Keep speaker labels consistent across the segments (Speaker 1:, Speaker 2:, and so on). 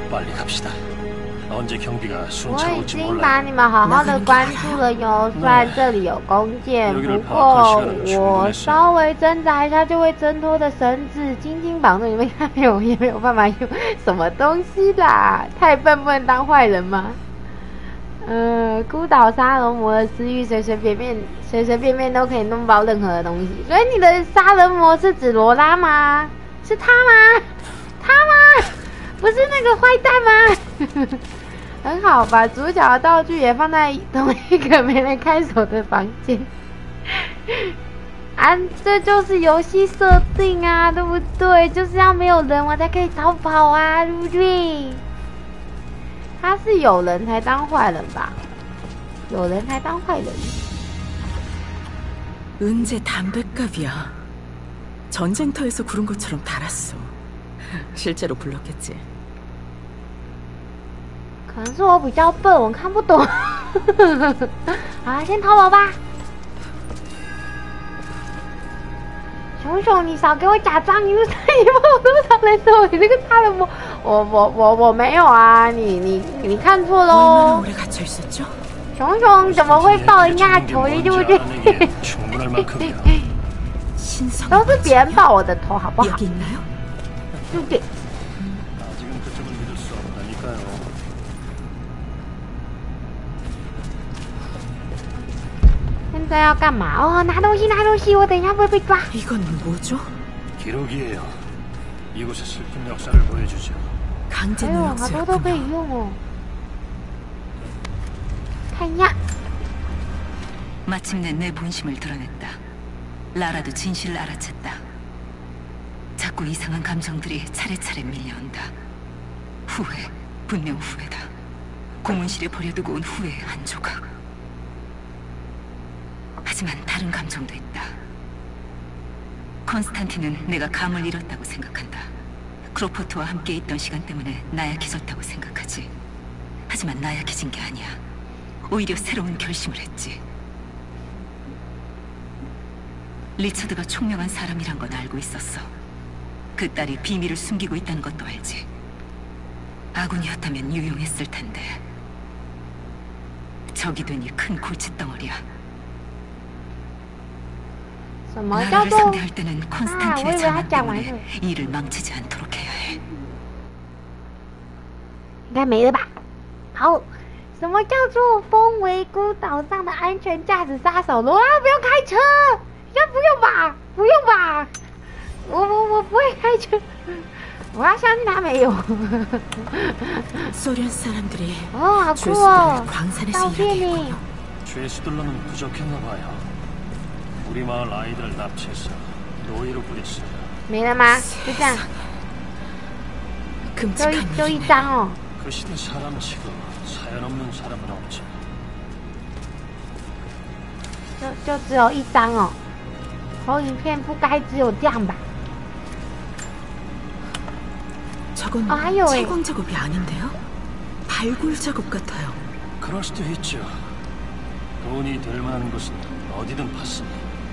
Speaker 1: 빨리 갑시다. 언제 경비가
Speaker 2: 我
Speaker 1: 순찰
Speaker 2: 已
Speaker 1: 올지
Speaker 2: 经
Speaker 1: 몰라.
Speaker 2: 把你们好好的关注了哟。虽然这里有弓箭，不过我稍微挣扎一下就会挣脱的绳子紧紧绑住你们，看没有？也没有办法用什么东西啦。太笨不能当坏人吗？孤岛沙龙魔的私域随随便便都可以弄爆任何的东西。所以你的杀人魔是指罗拉吗？是他吗？他吗？不是那个坏蛋吗？很好，把主角的道具也放在同一个没人看守的房间。啊，这就是游戏设定啊，对不对？就是要没有人我才可以逃跑啊，对不对？他是有人才当坏人吧？有人才当坏人。
Speaker 3: 은재 담뱃갑이야. 전쟁터에서 구른 것처럼 달았어. 실제로 굴렀겠지.
Speaker 2: 可能是我比较笨，我看不懂。好，先逃跑吧。熊熊，你少给我假装，你把我多少人说你这个杀人魔？我没有啊，你看错喽。熊熊怎么会抱人家头，对不对？都是别人抱我的头，好不好？对不对？现在要干嘛？哦，拿东西，我等一下会被抓。
Speaker 3: 이건 뭐죠?
Speaker 1: 기록이에요. 이곳의 슬픈 역사를 보여주죠.
Speaker 3: 강제 노역서였군요.
Speaker 2: 都可以用哦。看一下。
Speaker 4: 마침내 내 본심을 드러냈다. 라라도 진실을 알아챘다. 자꾸 이상한 감정들이 차례차례 밀려온다. 후회, 분명 후회다. 고문실에 버려두고 온 후회의 한 조각. 하지만 다른 감정도 있다. 컨스탄틴은 내가 감을 잃었다고 생각한다. 크로포트와 함께 있던 시간 때문에 나약해졌다고 생각하지. 하지만 나약해진 게 아니야. 오히려 새로운 결심을 했지. 리처드가 총명한 사람이란 건 알고 있었어. 그 딸이 비밀을 숨기고 있다는 것도 알지. 아군이었다면 유용했을 텐데. 적이 되니 큰 골칫덩어리야. 나라를 상대할 때는 콘스탄틴의 장악 때문에 일을 망치지 않도록 해야 해.
Speaker 2: 应该没了吧？好，什么叫做风为孤岛上的安全驾驶杀手？罗拉，不要开车！应该不用吧？不用吧？我不会开车，我要相信他没有。
Speaker 3: 소련 사람들이
Speaker 2: 哦，好酷哦！
Speaker 3: 광산에서
Speaker 2: 照片
Speaker 3: 일하게
Speaker 2: 呢？
Speaker 3: 했군요.
Speaker 1: 죄수들로는 부족했나 봐요. 우리 마을 아이들을 납치해서 노예로 부렸어요.
Speaker 2: 没了吗？就这样，
Speaker 3: 끔찍한
Speaker 2: 就一
Speaker 3: 일이네.
Speaker 2: 张哦。
Speaker 1: 그 시대 사람치고 사연 없는 사람은 없죠.
Speaker 2: 就只有一张哦。投影片不该只有这样吧？
Speaker 3: 저건 채광 작업이 아닌데요? 발굴 작업 같아요.
Speaker 1: 그럴 수도 있죠. 돈이 될 만한 곳은 어디든 봤습니다.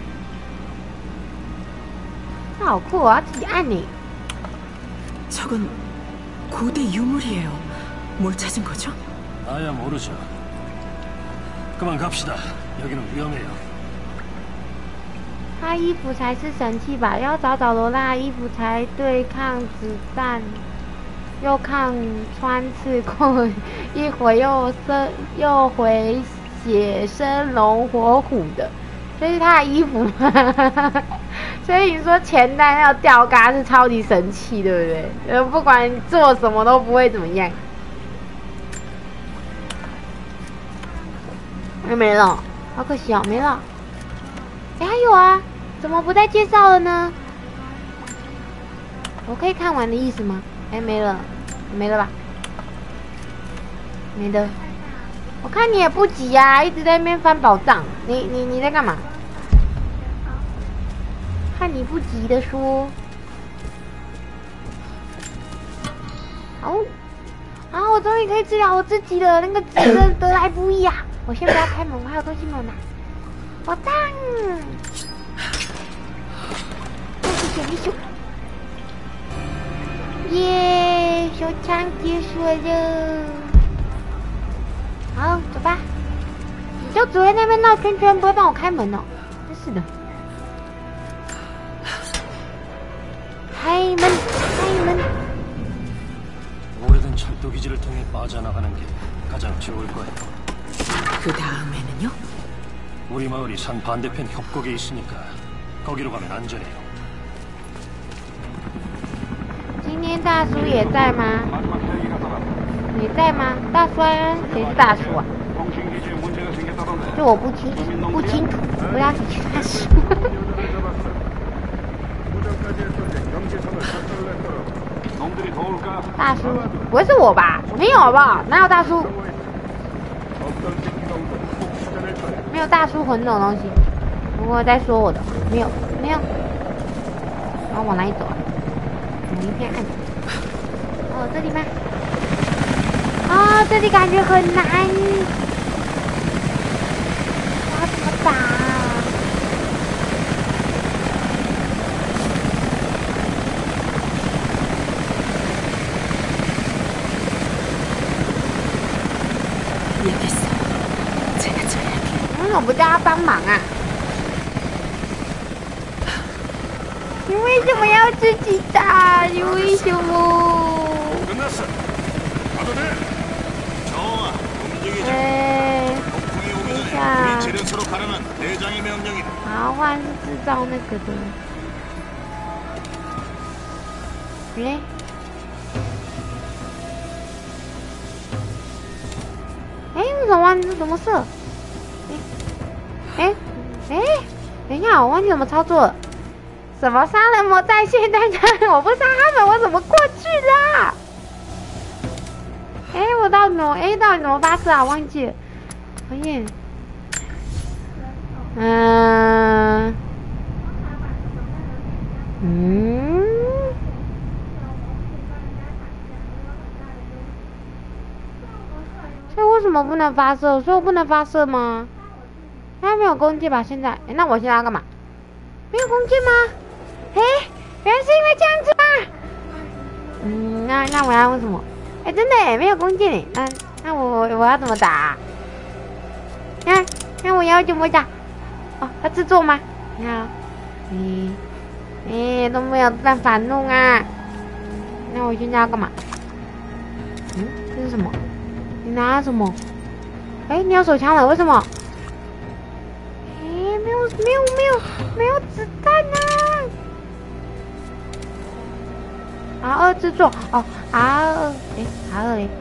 Speaker 2: 那好酷哦，要自己按呢。
Speaker 3: 저건 고대 유물이에요. 뭘 찾은 거죠?
Speaker 1: 나야 모르죠. 그만 갑시다. 여기는 위험해요.
Speaker 2: 他衣服才是神器吧？要找罗拉的衣服才对抗子弹，又抗穿刺过，一回又回血生龙活虎的，这是他的衣服吗？所以你说钱袋要吊嘎是超级神器，对不对？不管做什么都不会怎么样。没了，好可惜哦，没了。哎，还有啊，怎么不再介绍了呢？我可以看完的意思吗？哎，没了，没了吧？没的。我看你也不急呀、一直在那边翻宝藏。你在干嘛？看你不急的说。好，啊，我终于可以治疗我自己了，那个真的得来不易啊！我先不要开门，我还有东西没有拿。宝藏。耶！ 耶，手枪解锁了。好，走吧。你就只会那边绕圈圈，不会帮我开门哦。真是的。开门，开门。
Speaker 1: 오래된 철도 기지를 통해 빠져나가는 게 가장 좋을 거야.
Speaker 3: 그 다음에는요?
Speaker 1: 우리 마을이 산 반대편 협곡에 있으니까 거기로 가면 안전해요.
Speaker 2: 今天大叔也在吗？也在吗？大叔，谁是大叔啊？这我不清楚，不要去大叔。大叔，不会是我吧？没有好不好？哪有大叔？没有大叔魂这种东西。不过在说我的，没有，没有。然后往哪里走啊？一片暗。哦，这里吗？啊、哦，这里感觉很难。哇，怎么打、啊？ 为什么不叫他帮忙啊？你为什么要自己打？你为什么？哎，等一下，好，换是制造那个的。哎。 哎，为什么忘记怎么射？哎，等一下，我忘记怎么操作了。什么杀人魔在线？大家，我不杀他们，我怎么过去啦？哎，我到底怎么？哎，到底怎么发射啊？忘记了。讨厌。所以为什么不能发射？所以我不能发射吗？他没有弓箭吧？现在，哎，那我现在要干嘛？没有弓箭吗？哎，原来是因为这样子吗？那我要为什么？哎，真的哎，没有弓箭哎，那我要怎么打？那我要怎么打？哦，要制作吗？你看，都没有办法弄啊。那我现在要干嘛？这是什么？你拿什么？哎，你有手枪了？为什么？哎，没有子弹啊！R2制作哦，R2，R2嘞？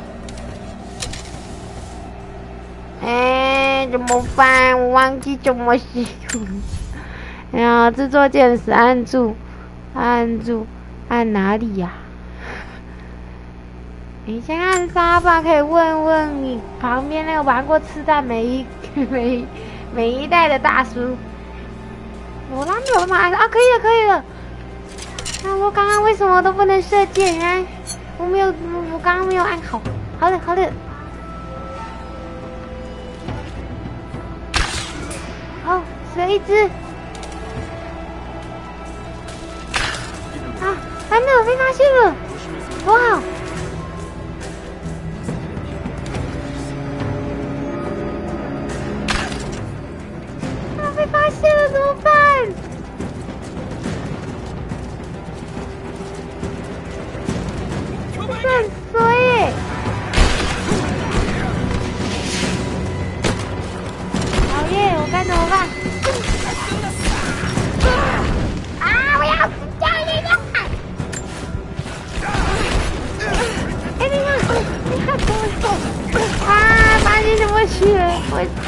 Speaker 2: 哎，怎么办？我忘记怎么使用。哎呀，制作键时按住，按哪里呀？你先按沙发，可以问问你旁边那个玩过刺弹每一代的大叔。我哪没有办法按啊？可以了。那我刚刚为什么都不能射箭啊？我刚刚没有按好。好的。好，死了一只。啊，完了，被发现了！哇！被发现了怎么办？很衰！讨厌，我该怎么办？啊！我要死掉了！哎，你看怎么走？啊！发现什么去了？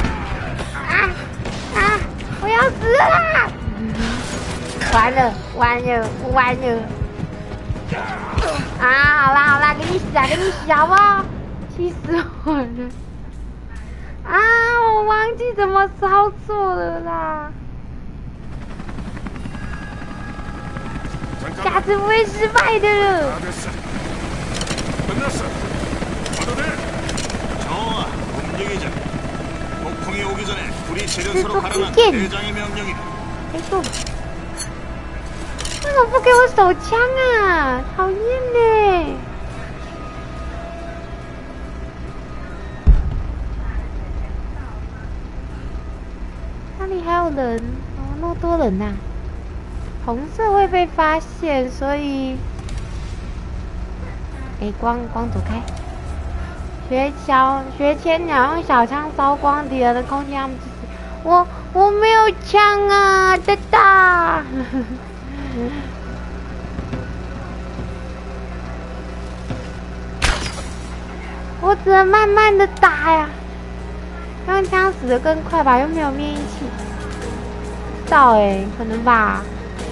Speaker 2: 我要死了！完了！啊，好啦，给你洗好不好？气死我了！啊，我忘记怎么操作了啦！下次不会失败的了。 制作弓箭。为什么不给我手枪啊？讨厌呢！ 还有人哦，那么多人呐、红色会被发现，所以，哎，光走开。学千鸟用小枪烧光敌人的空气，他们自己。我没有枪啊，哒哒。我只能慢慢的打呀，用枪死得更快吧，又没有灭音器。不知道可能吧。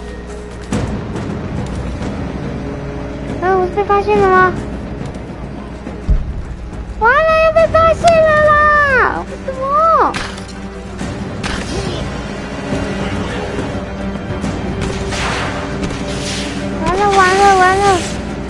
Speaker 2: 我被发现了吗？完了，又被发现了啦！为什么？完了！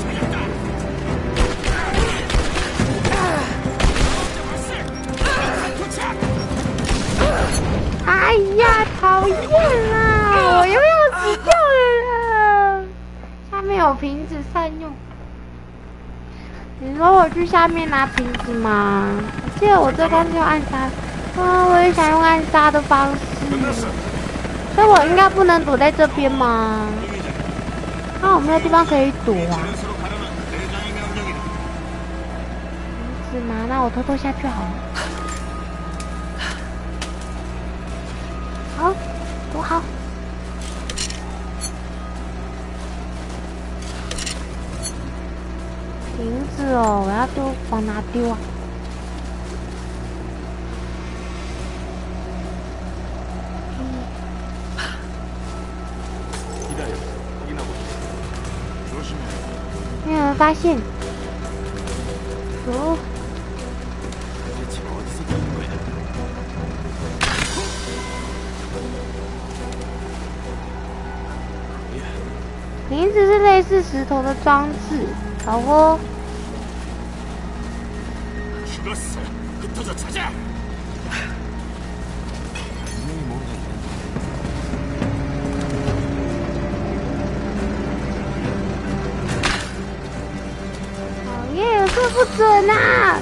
Speaker 2: 哎呀，讨厌啦！我又要死掉了！下面有瓶子善用。你说我去下面拿瓶子吗？我记得我这关就暗杀。我也想用暗杀的方式。所以我应该不能躲在这边吗？我没有地方可以躲啊。是吗？那我偷偷下去好了。好，躲好。瓶子哦，我要丢往哪丢啊？没有人发现。哦。瓶子是类似石头的装置，好哦。讨厌，这不准啊！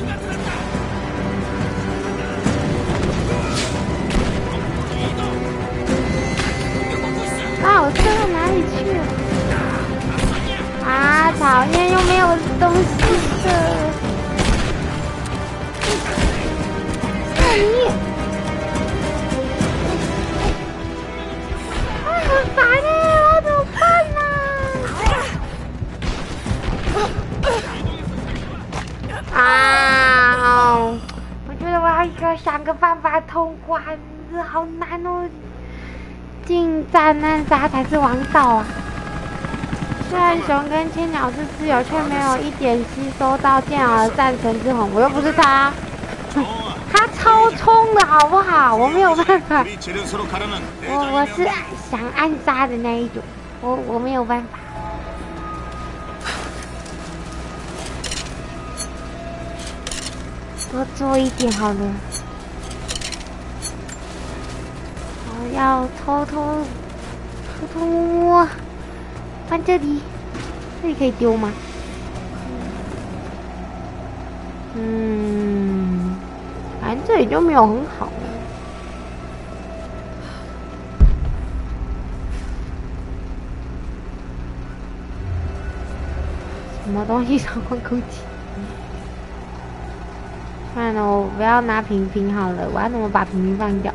Speaker 2: 我射到哪里去了？讨厌，又没有东西的。你，很烦我怎么办呢？我觉得我要想个办法通关，这好难哦。近战暗杀才是王道啊！虽然熊跟千鸟是挚友，却没有一点吸收到剑儿的战神之红。我又不是他，他超冲的好不好？我没有办法，我是想暗杀的那一种，我没有办法。多做一点好了。我要偷摸，放这里可以丢吗？反正这里就没有很好。什么东西烧光空气？算了，我不要拿瓶瓶好了，我要怎么把瓶瓶放掉？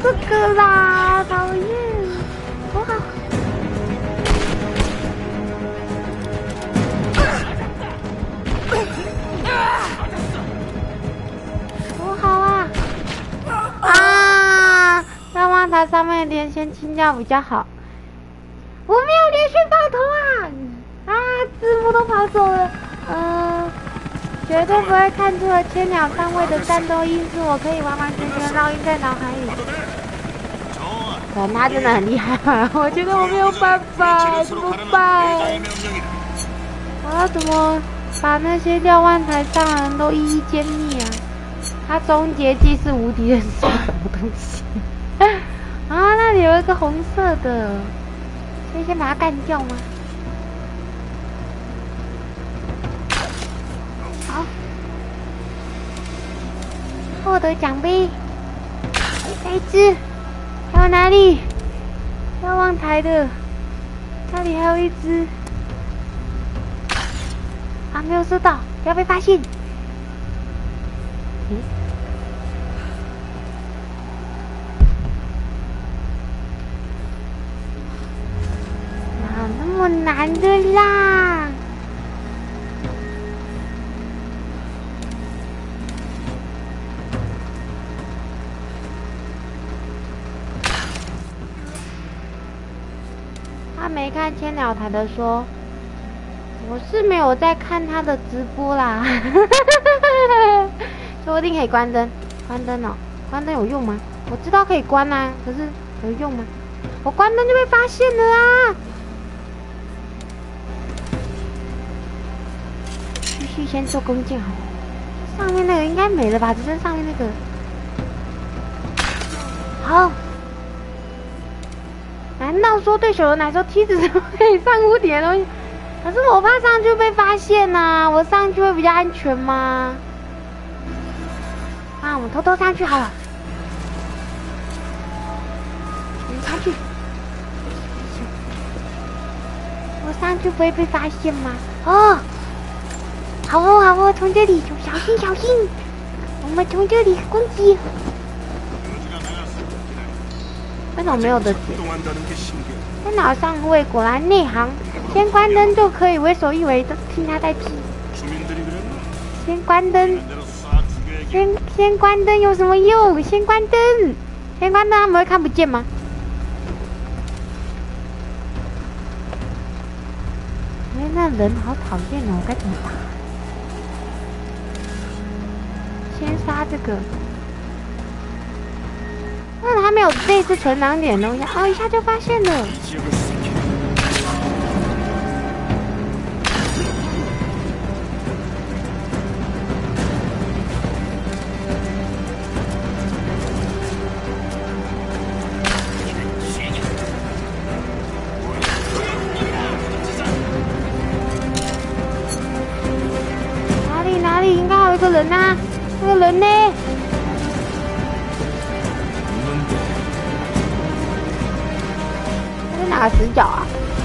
Speaker 2: 这个啦，讨厌！哇！多好啊！啊！要把它上面的连线清掉比较好。我没有连续爆头啊！啊，字幕都跑走了。绝对不会看出了千鸟上位的战斗因素，我可以完完全全烙印在脑海里。他真的很厉害啊！我觉得我没有办法，怎么办？我要怎么把那些瞭望台上的人都一一歼灭啊？他终结技是无敌的是什么东西？啊，那里有一个红色的，可以先把它干掉吗？好，获得奖杯，下一只。还有哪里？瞭望台的，那里还有一只。啊，没有收到，不要被发现。哪那么难的啦？他没看千鸟台的说，我是没有在看他的直播啦，说不定可以关灯，关灯哦，关灯有用吗？我知道可以关啊，可是有用吗？我关灯就被发现了啊！继续先做弓箭好了，上面那个应该没了吧？只剩上面那个。好。难道说对手人来说梯子是可以上屋顶的东西？可是我怕上去被发现啊，我上去会比较安全吗？啊，我们偷偷上去好了。我们上去。我上去不会被发现吗？哦，好哦好哦，从这里小心小心，我们从这里攻击。为什么没有的解？电脑上位果然内行，先关灯就可以为所欲为的听他代替。先关灯，先关灯有什么用？先关灯，先关灯他们会看不见吗？哎，那人好讨厌哦，该怎么打？先杀这个。那他没有类似存档点的东西，哦，一下就发现了。哪里？应该还有一个人啊！那个人呢？哪个死角啊？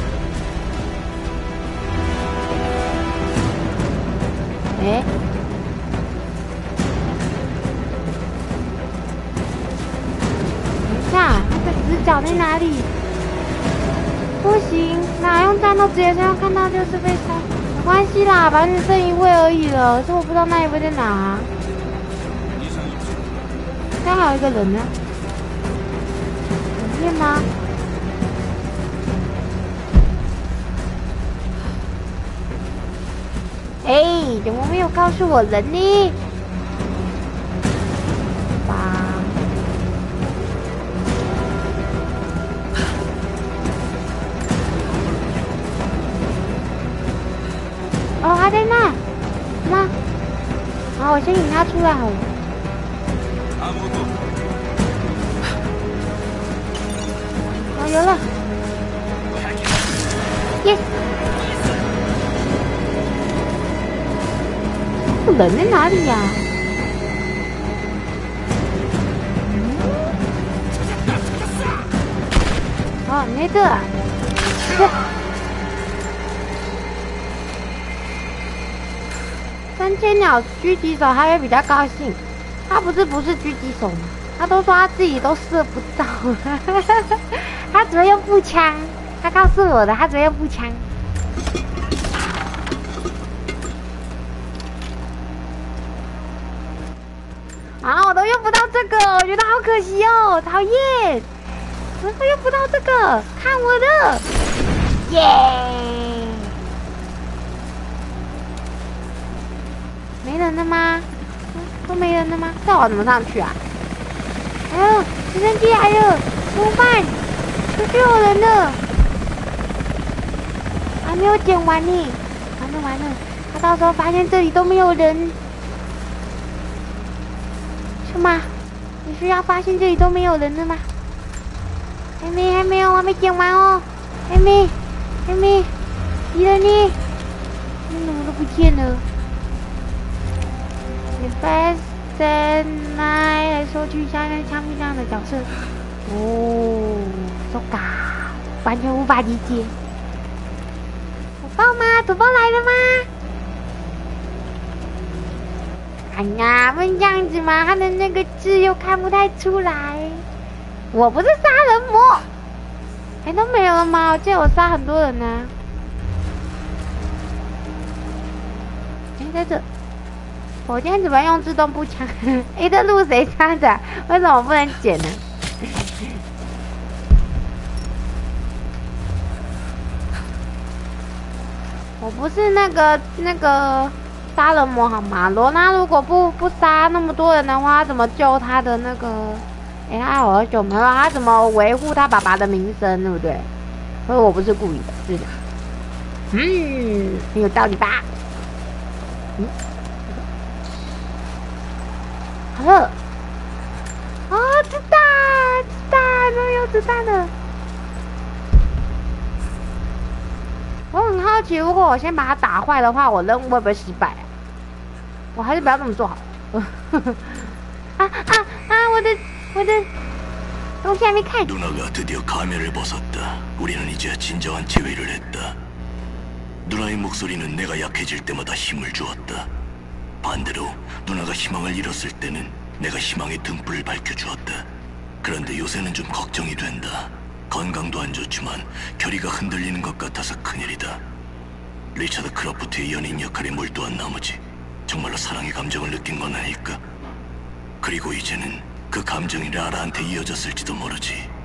Speaker 2: 哎，等一下，那个死角在哪里？不行，哪用战斗职业生看到就是被杀，没关系啦，反正剩一位而已了。可是我不知道那一位在哪啊？刚好有一个人呢，里面吗？哎，怎么没有告诉我人呢？哇！哦，他在那，吗？好，我先引他出来好了。哦，有了。耶！人在哪里呀？哦，那个，三千鸟狙击手他会比较高兴，他不是狙击手吗？ 他都说他自己都射不到，他只会用步枪。他告诉我的，他只会用步枪。啊，我都用不到这个，我觉得好可惜哦，讨厌！我都用不到这个，看我的，耶！没人了吗？都没人了吗？这我怎么上去啊？哎呦，直升机来了，怎么办？出去有人了，还没有捡完呢，完了，他到时候发现这里都没有人。是吗？你是要发现这里都没有人了吗？还没有，我还没捡完哦。还没，敌人呢？怎么都不见了 ？Defense 来收取下面枪毙这样的角色。哦，so ga， 完全无法理解。土包吗？土包来了吗？哎呀，不能这样子嘛！他的那个字又看不太出来。我不是杀人魔，哎，都没有了吗？我记得我杀很多人呢。哎，在这，我今天怎么用自动步枪？哎，这路谁插的？为什么我不能捡呢？我不是那个。杀人魔好吗？罗拉如果不杀那么多人的话，他怎么救他的那个？哎，他好久没有，他怎么维护他爸爸的名声，对不对？所以我不是故意的，是的。很有道理吧？好了。啊，子弹，终于有子弹了。我很好奇，如果我先把它打坏的话，我任务会不会失败啊？我还是不要这么做好。我的东西还没看。
Speaker 5: 누나가 드디어 가면을 벗었다. 우리는 이제 진정한 재회를 했다. 누나의 목소리는 내가 약해질 때마다 힘을 주었다. 반대로 누나가 희망을 잃었을 때는 내가 희망의 등불을 밝혀주었다. 그런데 요새는 좀 걱정이 된다. 건강도 안 좋지만 결의가 흔들리는 것 같아서 큰일이다. 리차드 크로프트의 연인 역할에 몰두한 나머지 정말로 사랑의 감정을 느낀 건 아닐까? 그리고 이제는 그 감정이 라라한테 이어졌을지도 모르지.